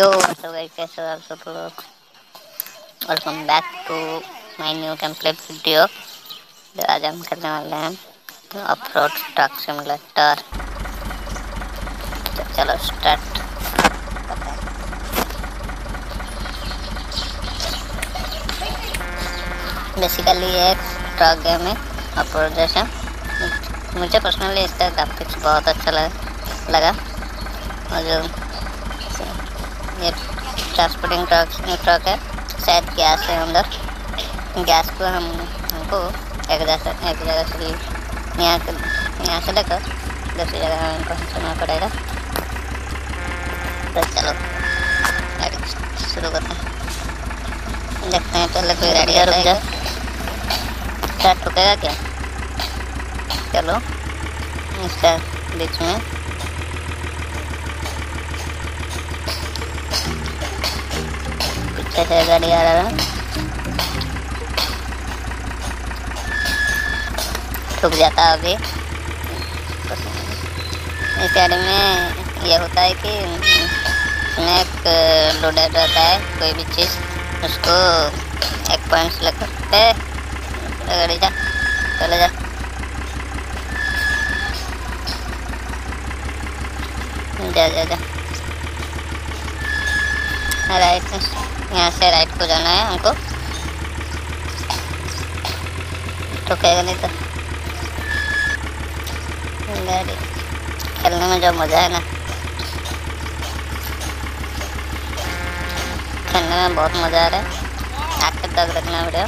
यो तो गाइस, कैसे हो आप सब लोग। Welcome back to my new game play video. जो आज हम करने वाले हैं ऑफ-रोड ट्रक सिमुलेटर। तो चलो स्टार्ट करते हैं। बेसिकली ये एक ट्रक गेम है ऑफ-रोड जैसा। मुझे पर्सनली इसका ग्राफिक्स बहुत अच्छा लगा। और जो ये ट्रांसपोर्टिंग ट्रक है, शायद गैस है अंदर। गैस को हमको एक जगह से यहाँ से लेकर दूसरी जगह हमें पहुँचाना पड़ेगा। तो चलो गाड़ी शुरू करते हैं। देखते हैं पहले कोई गाड़ी रुक जाए, क्या ठुकेगा क्या। चलो इसका बीच में पीछे गाड़ी आ रहा है, ठुक जाता अभी। इस गाड़ी में यह होता है कि इसमें एक लोडर रहता है, कोई भी चीज़ उसको एक पॉइंट से लेकर गाड़ी जा चले जा। जा जा जा राइट, यहाँ से राइट को जाना है हमको। ठुकेगा नहीं तो। गाड़ी खेलने में जो मज़ा है ना, खेलने में बहुत मज़ा आ रहा है। आखिर तक रखना वीडियो।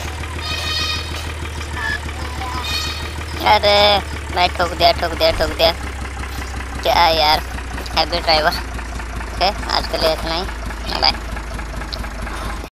अरे भाई ठोक दिया क्या यार, हैवी ड्राइवर। ओके, आज के लिए इतना ही, बाय।